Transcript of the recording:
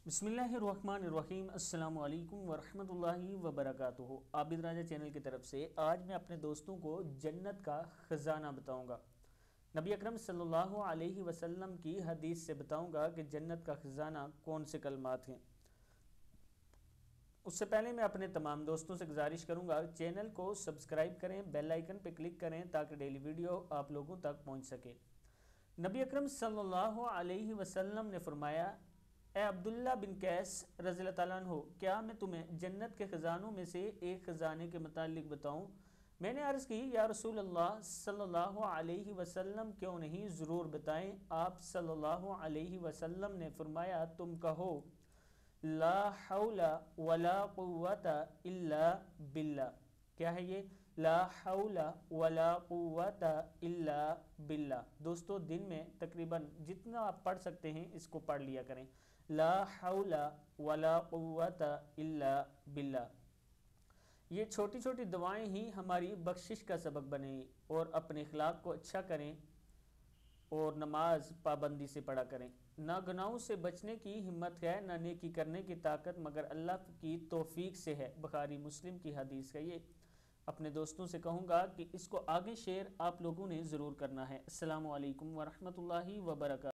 बिस्मिल्लाहिर्रहमानिर्रहीम। अस्सलामु अलैकुम वरहमतुल्लाहि वबरकातुहू। आबिद राजा चैनल की तरफ से आज मैं अपने दोस्तों को जन्नत का ख़जाना बताऊंगा। नबी अकरम सल्लल्लाहु अलैहि वसल्लम की हदीस से बताऊंगा कि जन्नत का ख़जाना कौन से कलमात हैं। उससे पहले मैं अपने तमाम दोस्तों से गुजारिश करूंगा, चैनल को सब्सक्राइब करें, बेल आइकन पर क्लिक करें ताकि डेली वीडियो आप लोगों तक पहुंच सके। नबी अकरम सल्लल्लाहु अलैहि वसल्लम ने फरमाया, ए अब्दुल्ला बिन कैस रज़ियल्लाहु ताला अन्हु, क्या मैं तुम्हें जन्नत के ख़जानों में से एक ख़जाने के मुतालिक बताऊं? मैंने अर्ज़ की, या रसूल अल्लाह सल्लल्लाहु अलैहि वसल्लम, क्यों नहीं, ज़रूर बताएं। आप सल्लल्लाहु अलैहि वसल्लम ने फरमाया, तुम कहो ला हौला वला कुव्वता इल्ला बिल्ला। क्या है ये ला हौला वला कुव्वता इल्ला बिल्ला? दोस्तों, दिन में तकरीबन जितना आप पढ़ सकते हैं इसको पढ़ लिया करें। ला हौला वला कुव्वता इल्ला बिल्ला। ये छोटी छोटी दुआएं ही हमारी बख्शिश का सबक बने और अपने अखलाक को अच्छा करें और नमाज पाबंदी से पढ़ा करें। ना गुनाहों से बचने की हिम्मत है, ना नेकी करने की ताकत मगर अल्लाह की तौफीक से है। बुखारी मुस्लिम की हदीस है ये। अपने दोस्तों से कहूँगा कि इसको आगे शेयर आप लोगों ने ज़रूर करना है। अस्सलामु अलैकुम वरहमतुल्लाहि वबरकातुहू।